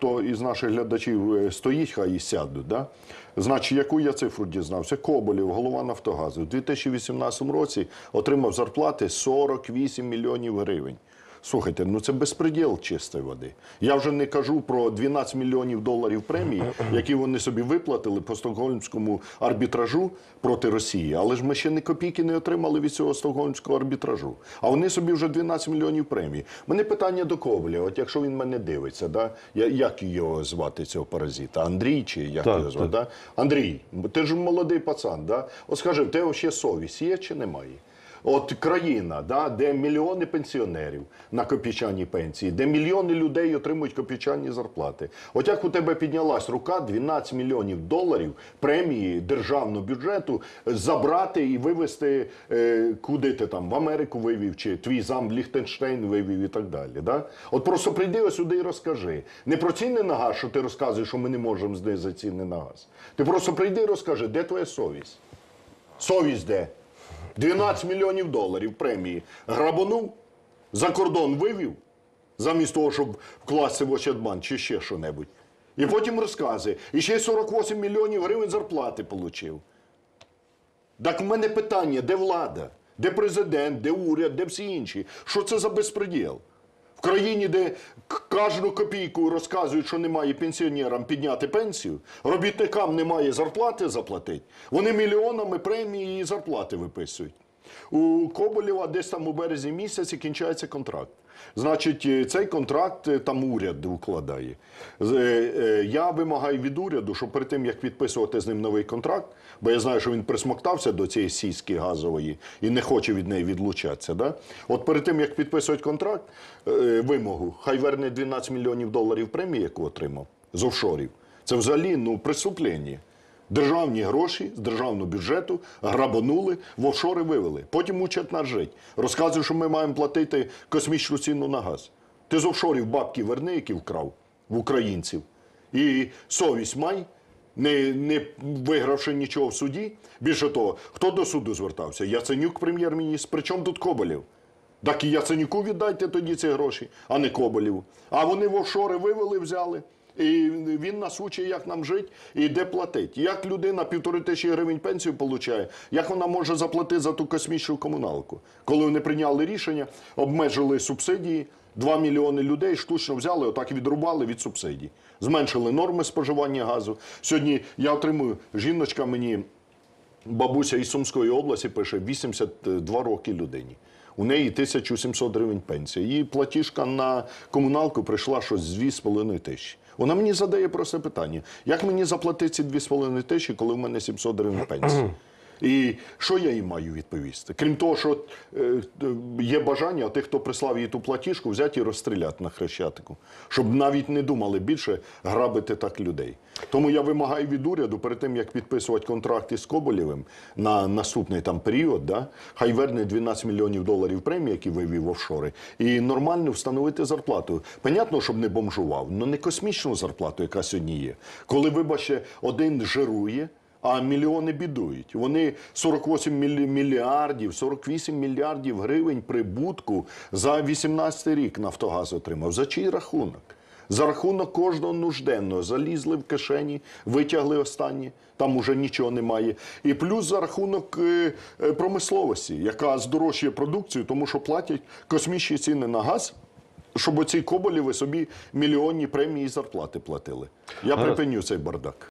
хто із наших глядачів стоїть, хай і сядуть. Да? Значить, яку я цифру дізнався? Коболєв, голова «Нафтогазу», у 2018 році отримав зарплати 48 мільйонів гривень. Слухайте, ну це безпреділ чистої води. Я вже не кажу про 12 мільйонів доларів премії, які вони собі виплатили по стокгольмському арбітражу проти Росії. Але ж ми ще ні копійки не отримали від цього стокгольмського арбітражу. А вони собі вже 12 мільйонів премії. Мене питання до Коболєва, от якщо він мене дивиться, да? Як його звати, цього паразита? Андрій чи як його звати? Да? Андрій, ти ж молодий пацан, да? От скажи, в тебе ще совість є чи немає? От країна, да, де мільйони пенсіонерів на копійчані пенсії, де мільйони людей отримують копійчані зарплати. От як у тебе піднялась рука 12 мільйонів доларів премії державного бюджету забрати і вивезти, куди ти там, в Америку вивів, чи твій зам Ліхтенштейн вивів і так далі. Да? От просто прийди ось сюди і розкажи. Не про ціни на газ, що ти розказуєш, що ми не можемо знизити ціни на газ. Ти просто прийди і розкажи, де твоя совість? Совість де? 12 мільйонів доларів премії грабанув, за кордон вивів, замість того, щоб вкласти в Ощадбанк чи ще що-небудь. І потім розказує, і ще й 48 мільйонів гривень зарплати отримав. Так в мене питання, де влада? Де президент, де уряд, де всі інші? Що це за безпреділ? В країні, де кожну копійку розказують, що немає пенсіонерам підняти пенсію, робітникам немає зарплати заплатити, вони мільйонами премії і зарплати виписують. У Коболєва десь там у березні місяці кінчається контракт. Значить, цей контракт там уряд укладає. Я вимагаю від уряду, щоб перед тим, як підписувати з ним новий контракт, бо я знаю, що він присмоктався до цієї сіськи газової і не хоче від неї відлучатися. Да? От перед тим, як підписувати контракт, вимогу, хай верне 12 мільйонів доларів премії, яку отримав, з офшорів. Це взагалі, преступлення. Державні гроші з державного бюджету грабанули, в офшори вивели. Потім учать нас жити. Розказують, що ми маємо платити космічну ціну на газ. Ти з офшорів бабки верни, які вкрав в українців. І совість май, не вигравши нічого в суді. Більше того, хто до суду звертався? Яценюк, прем'єр-міністр. При чому тут Коболєв? Так і Яценюку віддайте тоді ці гроші, а не Коболєву. А вони в офшори вивели, взяли. І він нас учить, як нам жити і де платити. Як людина 1500 гривень пенсію отримує, як вона може заплатити за ту космічну комуналку? Коли вони прийняли рішення, обмежили субсидії, 2 мільйони людей штучно взяли, отак відрубали від субсидій. Зменшили норми споживання газу. Сьогодні я отримую, жіночка мені, бабуся із Сумської області пише, 82 роки людині. У неї 1700 гривень пенсія. Її платіжка на комуналку прийшла щось з 2500. Вона мені задає просте питання. Як мені заплатити ці 2500, коли в мене 700 гривень пенсії? І що я їй маю відповісти? Крім того, що є бажання тих, хто прислав їй ту платіжку, взяти і розстріляти на Хрещатику. Щоб навіть не думали більше грабити так людей. Тому я вимагаю від уряду, перед тим, як підписувати контракт із Коболєвим на наступний там період, да, хай верне 12 мільйонів доларів премії, які вивів в офшори, і нормально встановити зарплату. Понятно, щоб не бомжував, але не космічну зарплату, яка сьогодні є. Коли, вибачте, один жирує, а мільйони бідують. Вони 48 мільярдів, 48 мільярдів гривень прибутку за 18 рік «Нафтогаз» отримав. За чий рахунок? За рахунок кожного нужденного. Залізли в кишені, витягли останні, там уже нічого немає. І плюс за рахунок промисловості, яка здорожчує продукцію, тому що платять космічні ціни на газ, щоб оці Коболєви собі мільйонні премії і зарплати платили. Я припиню цей бардак.